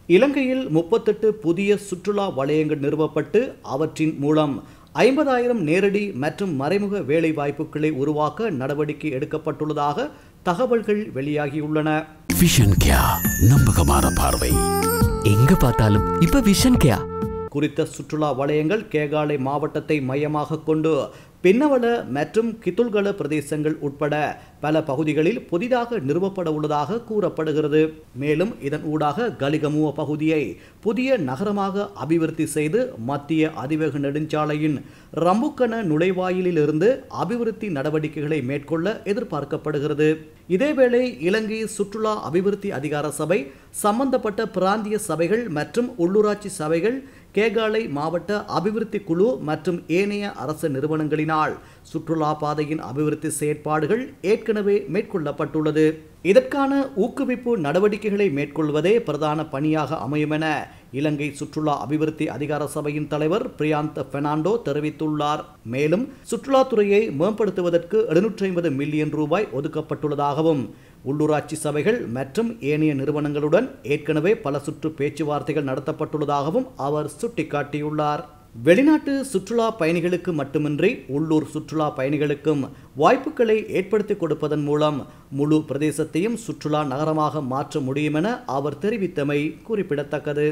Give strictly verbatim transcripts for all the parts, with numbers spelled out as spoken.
இலங்கையில் முப்பத்தெட்டு புதிய சுற்றுலா வலயங்கள் நிறுவப்பட்டு அவற்றின் மூலம் ஐம்பதாயிரம் நேரடி மற்றும் மறைமுக வேலை வாய்ப்புகளை உருவாக்க நடவடிக்கை எடுக்கப்பட்டுள்ளதாக தகவல்கள் வெளியாகியுள்ளன. விஷன் கேயா, நம்பகமான பார்வை, எங்க பார்த்தாலும் இப்ப விஷன் கேயா. குறித்த சுற்றுலா வலயங்கள் கேகாலை மாவட்டத்தை மையமாக கொண்டு பின்னவல மற்றும் கித்துல்கல பிரதேசங்கள் உட்பட பல பகுதிகளில் புதிதாக நிறுவப்பட உள்ளதாக கூறப்படுகிறது. மேலும் இதன் ஊடாக கலிகமுவ பகுதியை புதிய நகரமாக அபிவிருத்தி செய்து மத்திய அதிவேக நெடுஞ்சாலையின் ரம்புக்கன நுழைவாயிலில் இருந்து அபிவிருத்தி நடவடிக்கைகளை மேற்கொள்ள எதிர்பார்க்கப்படுகிறது. இதேவேளை இலங்கை சுற்றுலா அபிவிருத்தி அதிகார சபை சம்பந்தப்பட்ட பிராந்திய சபைகள் மற்றும் உள்ளூராட்சி சபைகள் கேகாலை மாவட்ட அபிவிருத்தி குழு மற்றும் ஏனைய அரசு நிறுவனங்களினால் சுற்றுலா பாதையின் அபிவிருத்தி செயற்பாடுகள் ஏற்கனவே மேற்கொள்ளப்பட்டுள்ளது. இதற்கான ஊக்குவிப்பு நடவடிக்கைகளை மேற்கொள்வதே பிரதான பணியாக அமையும் என இலங்கை சுற்றுலா அபிவிருத்தி அதிகார சபையின் தலைவர் பிரியாந்த பெர்னாண்டோ தெரிவித்துள்ளார். மேலும் சுற்றுலாத்துறையை மேம்படுத்துவதற்கு எழுநூற்றி ஐம்பது மில்லியன் ரூபாய் ஒதுக்கப்பட்டுள்ளதாகவும் உள்ளூராட்சி சபைகள் மற்றும் ஏனைய நிறுவனங்களுடன் ஏற்கனவே பல சுற்று பேச்சுவார்த்தைகள் நடத்தப்பட்டுள்ளதாகவும் அவர் சுட்டிக்காட்டியுள்ளார். வெளிநாட்டு சுற்றுலா பயணிகளுக்கு மட்டுமின்றி உள்ளூர் சுற்றுலா பயணிகளுக்கும் வாய்ப்புகளை ஏற்படுத்தி கொடுப்பதன் மூலம் முழு பிரதேசத்தையும் சுற்றுலா நகரமாக மாற்ற முடியும் என அவர் தெரிவித்தமை குறிப்பிடத்தக்கது.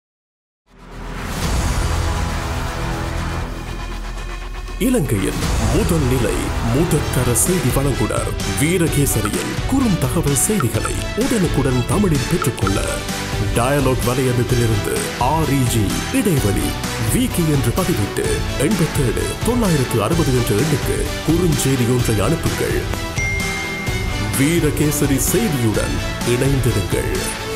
இலங்கையின் முதல் நிலை முதற்கர செய்தி வழங்குனர் வீரகேசரியின் குறும் தகவல் செய்திகளை உடனுக்குடன் தமிழில் பெற்றுக்கொள்ள டயலாக் வலையமைப்பிலிருந்து ஆர்இஜி இடைவெளி வீக்கி என்று பதிவிட்டு எண்பத்தேழு தொள்ளாயிரத்து அறுபது என்ற எண்ணுக்கு குறுஞ்செய்தி ஒன்றை அனுப்புங்கள். வீரகேசரி செய்தியுடன் இணைந்திருங்கள்.